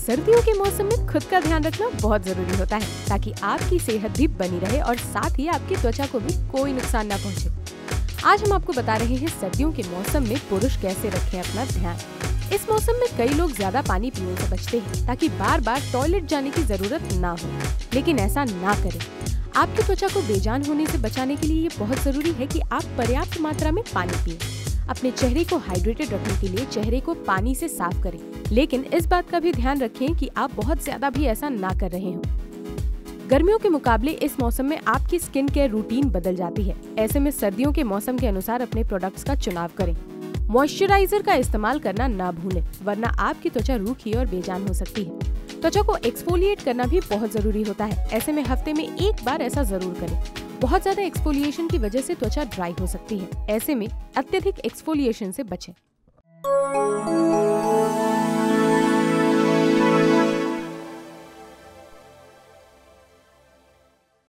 सर्दियों के मौसम में खुद का ध्यान रखना बहुत जरूरी होता है ताकि आपकी सेहत भी बनी रहे और साथ ही आपकी त्वचा को भी कोई नुकसान न पहुंचे। आज हम आपको बता रहे हैं सर्दियों के मौसम में पुरुष कैसे रखें अपना ध्यान। इस मौसम में कई लोग ज्यादा पानी पीने से बचते हैं ताकि बार बार टॉयलेट जाने की जरूरत ना हो, लेकिन ऐसा ना करें। आपकी त्वचा को बेजान होने से बचाने के लिए ये बहुत जरूरी है कि आप पर्याप्त मात्रा में पानी पिएं। अपने चेहरे को हाइड्रेटेड रखने के लिए चेहरे को पानी से साफ करें, लेकिन इस बात का भी ध्यान रखें कि आप बहुत ज्यादा भी ऐसा ना कर रहे हो। गर्मियों के मुकाबले इस मौसम में आपकी स्किन केयर रूटीन बदल जाती है। ऐसे में सर्दियों के मौसम के अनुसार अपने प्रोडक्ट्स का चुनाव करें। मॉइस्चराइजर का इस्तेमाल करना ना भूलें, वरना आपकी त्वचा रूखी और बेजान हो सकती है। त्वचा को एक्सफोलिएट करना भी बहुत जरूरी होता है। ऐसे में हफ्ते में एक बार ऐसा जरूर करें। बहुत ज्यादा एक्सफोलिएशन की वजह से त्वचा ड्राई हो सकती है। ऐसे में अत्यधिक एक्सफोलिएशन से बचें।